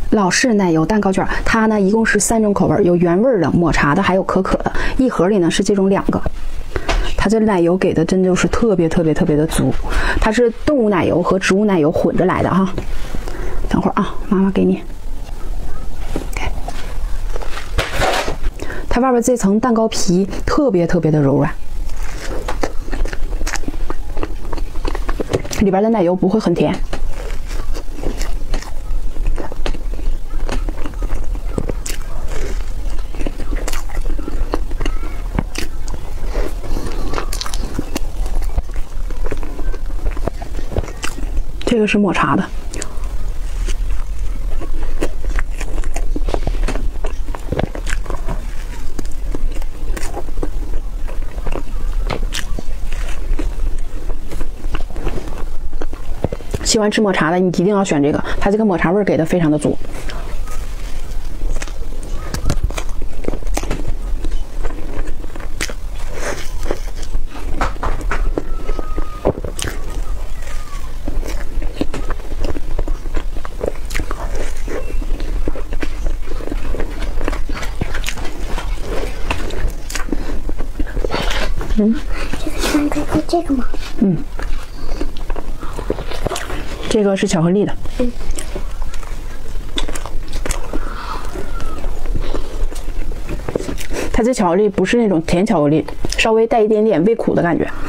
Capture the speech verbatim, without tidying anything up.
老式奶油蛋糕卷，它呢一共是三种口味，有原味的、抹茶的，还有可可的。一盒里呢是这种两个。它这奶油给的真就是特别特别特别的足，它是动物奶油和植物奶油混着来的哈。等会儿啊，妈妈给你。它外边这层蛋糕皮特别特别的柔软，里边的奶油不会很甜。这个是抹茶的，喜欢吃抹茶的，你一定要选这个，它这个抹茶味儿给的非常的足。嗯， 这个是蛋糕，这个吗？ 嗯，这个是巧克力的。嗯，它这巧克力不是那种甜巧克力，稍微带一点点微苦的感觉。